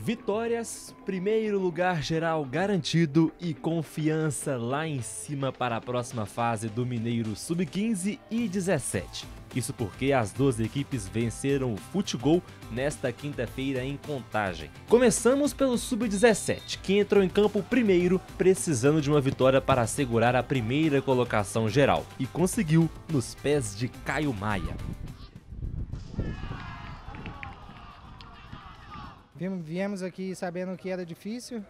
Vitórias, primeiro lugar geral garantido e confiança lá em cima para a próxima fase do Mineiro Sub-15 e 17. Isso porque as duas equipes venceram o Futgol nesta quinta-feira em Contagem. Começamos pelo Sub-17, que entrou em campo primeiro, precisando de uma vitória para assegurar a primeira colocação geral, e conseguiu nos pés de Caio Maia. Viemos aqui sabendo que era difícil,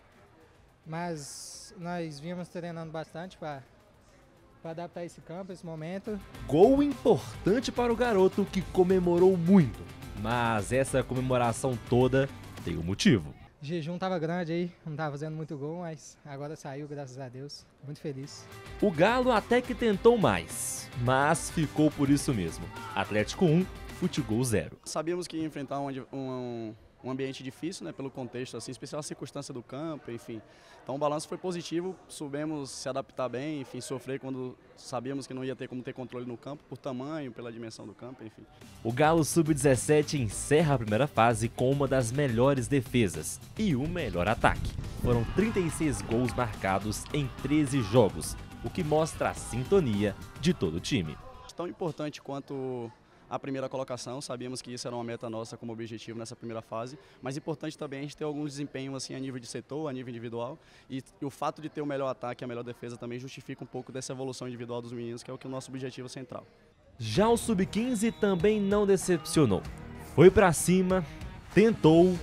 mas nós viemos treinando bastante para adaptar esse campo, esse momento. Gol importante para o garoto, que comemorou muito, mas essa comemoração toda tem um motivo. O jejum estava grande aí, não estava fazendo muito gol, mas agora saiu, graças a Deus. Muito feliz. O Galo até que tentou mais, mas ficou por isso mesmo. Atlético 1, Futgol 0. Sabíamos que ia enfrentar um ambiente difícil, né, pelo contexto, assim, especial a circunstância do campo, enfim. Então o balanço foi positivo, soubemos se adaptar bem, enfim, sofrer quando sabíamos que não ia ter como ter controle no campo, por tamanho, pela dimensão do campo, enfim. O Galo Sub-17 encerra a primeira fase com uma das melhores defesas e o melhor ataque. Foram 36 gols marcados em 13 jogos, o que mostra a sintonia de todo o time. Tão importante quanto a primeira colocação, sabíamos que isso era uma meta nossa como objetivo nessa primeira fase, mas importante também a gente ter alguns desempenhos assim, a nível de setor, a nível individual, e o fato de ter o melhor ataque e a melhor defesa também justifica um pouco dessa evolução individual dos meninos, que é o nosso objetivo central. Já o Sub-15 também não decepcionou. Foi pra cima, tentou,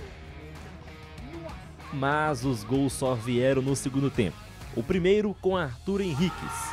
mas os gols só vieram no segundo tempo. O primeiro com Arthur Henriques.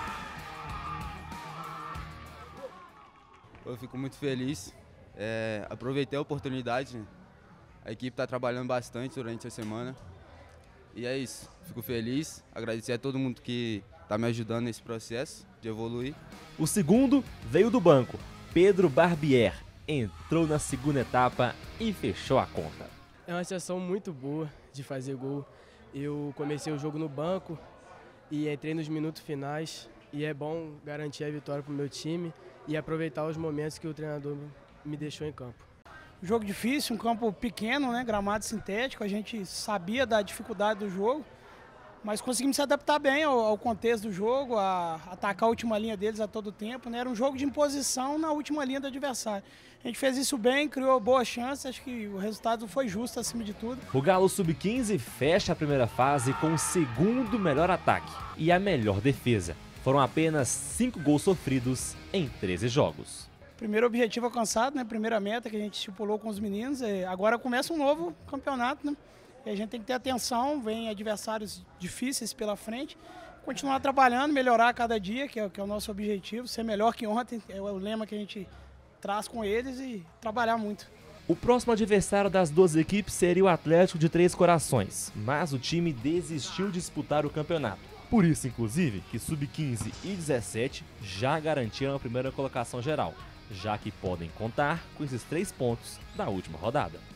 Eu fico muito feliz, aproveitei a oportunidade, né? A equipe está trabalhando bastante durante a semana e é isso, fico feliz, agradecer a todo mundo que está me ajudando nesse processo de evoluir. O segundo veio do banco, Pedro Barbier, entrou na segunda etapa e fechou a conta. É uma sensação muito boa de fazer gol, eu comecei o jogo no banco e entrei nos minutos finais e é bom garantir a vitória para o meu time e aproveitar os momentos que o treinador me deixou em campo. Jogo difícil, um campo pequeno, né, gramado sintético, a gente sabia da dificuldade do jogo, mas conseguimos se adaptar bem ao contexto do jogo, a atacar a última linha deles a todo tempo, né, era um jogo de imposição na última linha do adversário. A gente fez isso bem, criou boas chances, acho que o resultado foi justo acima de tudo. O Galo Sub-15 fecha a primeira fase com o segundo melhor ataque e a melhor defesa. Foram apenas 5 gols sofridos em 13 jogos. Primeiro objetivo alcançado, né? Primeira meta que a gente estipulou com os meninos. Agora começa um novo campeonato, né? E a gente tem que ter atenção, vem adversários difíceis pela frente. Continuar trabalhando, melhorar a cada dia, que é o nosso objetivo. Ser melhor que ontem, é o lema que a gente traz com eles e trabalhar muito. O próximo adversário das duas equipes seria o Atlético de Três Corações, mas o time desistiu de disputar o campeonato. Por isso, inclusive, que Sub-15 e 17 já garantiram a primeira colocação geral, já que podem contar com esses 3 pontos da última rodada.